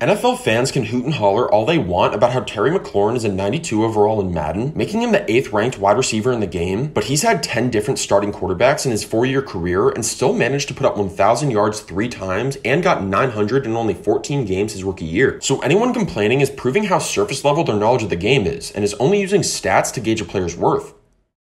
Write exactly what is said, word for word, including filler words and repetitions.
N F L fans can hoot and holler all they want about how Terry McLaurin is a ninety-two overall in Madden, making him the eighth ranked wide receiver in the game, but he's had ten different starting quarterbacks in his four-year career and still managed to put up one thousand yards three times and got nine hundred in only fourteen games his rookie year. So anyone complaining is proving how surface level their knowledge of the game is, and is only using stats to gauge a player's worth.